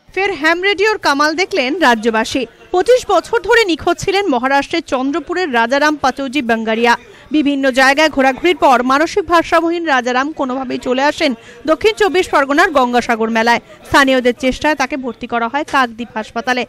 ফের হ্যাম রেডিওর কামাল দেখলেন রাজ্যবাসী। 25 বছর ধরে নিখোঁজ ছিলেন মহারাষ্ট্রের চন্দ্রপুরের রাজারাম পাচৌজি বাঙ্গারিয়া। বিভিন্ন জায়গায় ঘোরাঘুরির পর মানসিক ভারসাম্যহীন রাজারাম কোনোভাবেই চলে আসেন দক্ষিণ 24 পরগনার গঙ্গাসাগর মেলায়। স্থানীয়দের চেষ্টায় তাকে ভর্তি করা হয় কাকদ্বীপ হাসপাতালে।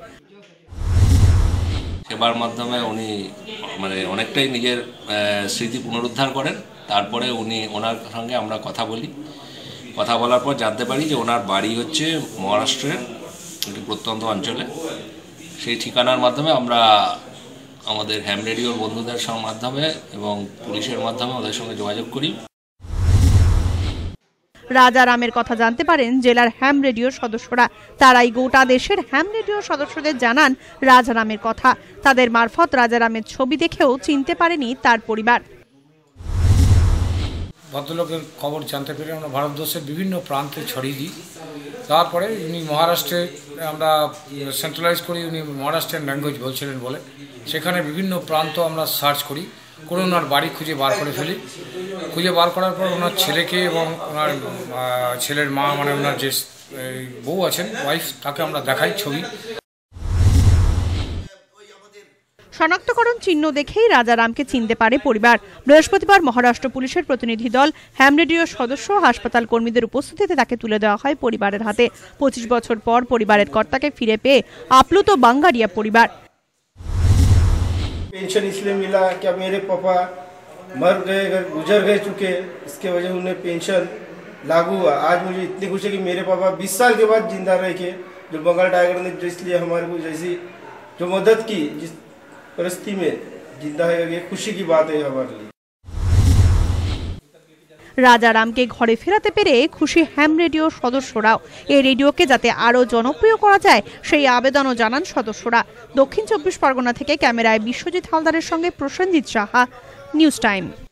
সেবার মাধ্যমে উনি অনেকটাই নিজের স্মৃতি পুনরুদ্ধার করেন। তারপরে ওনার সঙ্গে আমরা কথা বলি। কথা বলার পর জানতে পারি যে ওনার বাড়ি হচ্ছে মহারাষ্ট্রের একটি প্রত্যন্ত অঞ্চলে। সেই ঠিকানার মাধ্যমে আমরা আমাদের হ্যাম রেডিওর বন্ধুদের মাধ্যমে এবং পুলিশের মাধ্যমে ওদের সঙ্গে যোগাযোগ করি। রাজারামের কথা জানতে পারেন জেলার হ্যাম রেডিওর সদস্যরা। তারাই গোটা দেশের হ্যাম রেডিওর সদস্যদের জানান রাজারামের কথা। তাদের মারফত রাজারামের ছবি দেখেও চিনতে পারেনি তার পরিবার। ভদ্রলোকের খবর জানতে পেরে আমরা ভারতবর্ষের বিভিন্ন প্রান্তে ছড়িয়ে দিই। তারপরে উনি মহারাষ্ট্রে আমরা সেন্ট্রালাইজ করি, উনি মহারাষ্ট্রিয়ান ল্যাঙ্গুয়েজ বলছিলেন বলে সেখানে বিভিন্ন প্রান্ত আমরা সার্চ করি, করে ওনার বাড়ি খুঁজে বার করে ফেলি। খুঁজে বার করার পর ওনার ছেলেকে এবং ওনার ছেলের মা ওনার যে বউ আছেন ওয়াইফ, তাকে আমরা দেখাই ছবি। শনাক্তকরণ চিহ্ন দেখেই রাজারামকে চিনতে পারে পরিবার। বৃহস্পতিবার মহারাষ্ট্র পুলিশের প্রতিনিধি দল, হ্যাম রেডিওর সদস্য, হাসপাতাল কর্মীদের উপস্থিতিতে তাকে তুলে দেওয়া হয় পরিবারের হাতে। 25 বছর পর পরিবারের কর্তাকে ফিরে পেয়ে আপ্লুত বাঙ্গারিয়া পরিবার। पेंशन इसलिए मिला क्या मेरे पापा मर गए, गुजर गए चुके, इसके वजह उन्हें पेंशन लागू हुआ। आज मुझे इतनी खुशी है कि मेरे पापा 20 साल के बाद जिंदा रह के, जो बंगाल टाइगर ने जो इसलिए हमारे को जैसी जो मदद की, जिस परिस्थिति में जिंदा है, ये खुशी की बात है हमारे लिए। রাজারামকে ঘরে ফেরাতে পেরে খুশি হ্যাম রেডিওর সদস্যরাও। এই রেডিওকে যাতে আরো জনপ্রিয় করা যায় সেই আবেদনও জানান সদস্যরা। দক্ষিণ 24 পরগনা থেকে ক্যামেরায় বিশ্বজিৎ হালদারের সঙ্গে প্রসেনজিৎ সাহা, নিউজ টাইম।